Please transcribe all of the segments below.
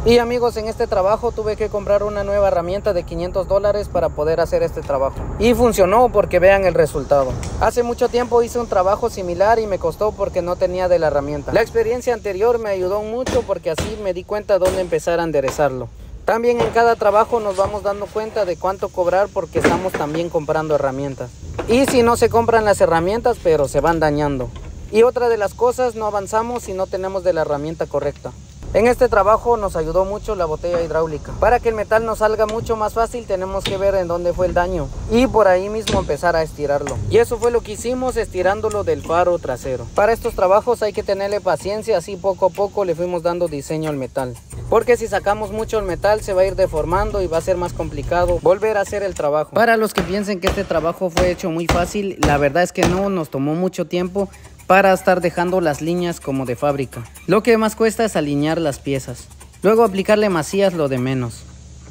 Y amigos, en este trabajo tuve que comprar una nueva herramienta de $500 para poder hacer este trabajo. Y funcionó porque vean el resultado. Hace mucho tiempo hice un trabajo similar y me costó porque no tenía de la herramienta. La experiencia anterior me ayudó mucho porque así me di cuenta dónde empezar a enderezarlo. También en cada trabajo nos vamos dando cuenta de cuánto cobrar porque estamos también comprando herramientas. Y si no se compran las herramientas, pero se van dañando. Y otra de las cosas, no avanzamos si no tenemos de la herramienta correcta. En este trabajo nos ayudó mucho la botella hidráulica. Para que el metal nos salga mucho más fácil, tenemos que ver en dónde fue el daño y por ahí mismo empezar a estirarlo. Y eso fue lo que hicimos, estirándolo del faro trasero. Para estos trabajos hay que tenerle paciencia, así poco a poco le fuimos dando diseño al metal. Porque si sacamos mucho el metal se va a ir deformando y va a ser más complicado volver a hacer el trabajo. Para los que piensen que este trabajo fue hecho muy fácil, la verdad es que no, nos tomó mucho tiempo para estar dejando las líneas como de fábrica. Lo que más cuesta es alinear las piezas. Luego aplicarle masías lo de menos.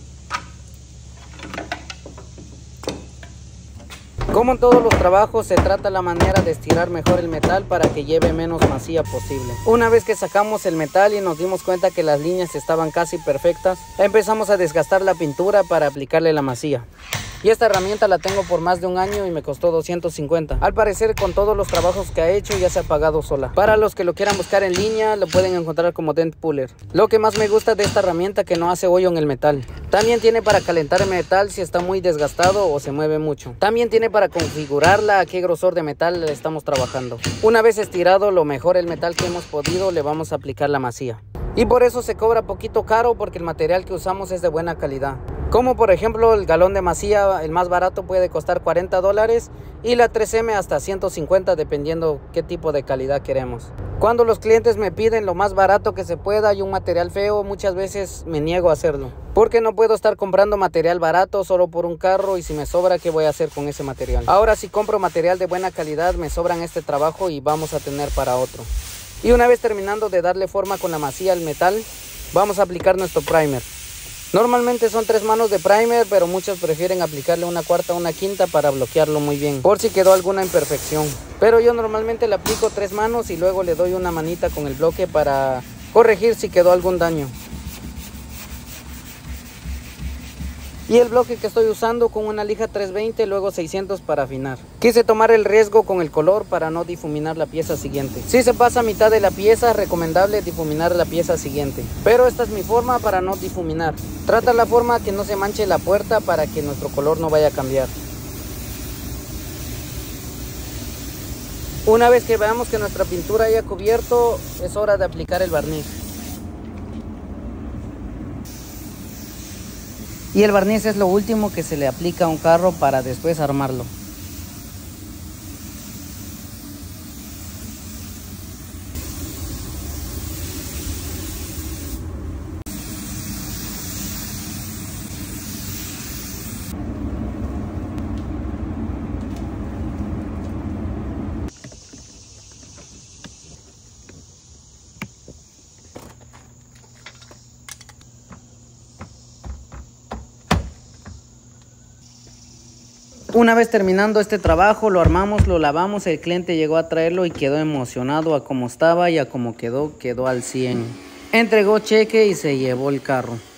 Como en todos los trabajos, se trata la manera de estirar mejor el metal para que lleve menos masía posible. Una vez que sacamos el metal y nos dimos cuenta que las líneas estaban casi perfectas, empezamos a desgastar la pintura para aplicarle la masía. Y esta herramienta la tengo por más de un año y me costó 250. Al parecer, con todos los trabajos que ha hecho, ya se ha pagado sola. Para los que lo quieran buscar en línea, lo pueden encontrar como Dent Puller. Lo que más me gusta de esta herramienta es que no hace hoyo en el metal. También tiene para calentar el metal si está muy desgastado o se mueve mucho. También tiene para configurarla a qué grosor de metal le estamos trabajando. Una vez estirado lo mejor el metal que hemos podido, le vamos a aplicar la masía. Y por eso se cobra poquito caro porque el material que usamos es de buena calidad. Como por ejemplo el galón de masía, el más barato puede costar $40 y la 3M hasta 150 dependiendo qué tipo de calidad queremos. Cuando los clientes me piden lo más barato que se pueda y un material feo, muchas veces me niego a hacerlo. Porque no puedo estar comprando material barato solo por un carro y si me sobra, ¿qué voy a hacer con ese material? Ahora si compro material de buena calidad, me sobran este trabajo y vamos a tener para otro. Y una vez terminando de darle forma con la masía al metal, vamos a aplicar nuestro primer. Normalmente son 3 manos de primer, pero muchos prefieren aplicarle una cuarta o una quinta para bloquearlo muy bien, por si quedó alguna imperfección. Pero yo normalmente le aplico 3 manos y luego le doy una manita con el bloque para corregir si quedó algún daño. Y el bloque que estoy usando con una lija 320, luego 600 para afinar. Quise tomar el riesgo con el color para no difuminar la pieza siguiente. Si se pasa a mitad de la pieza, es recomendable difuminar la pieza siguiente. Pero esta es mi forma para no difuminar. Trata la forma que no se manche la puerta para que nuestro color no vaya a cambiar. Una vez que veamos que nuestra pintura haya cubierto, es hora de aplicar el barniz. Y el barniz es lo último que se le aplica a un carro para después armarlo. Una vez terminando este trabajo, lo armamos, lo lavamos, el cliente llegó a traerlo y quedó emocionado a cómo estaba y a cómo quedó al 100. Entregó cheque y se llevó el carro.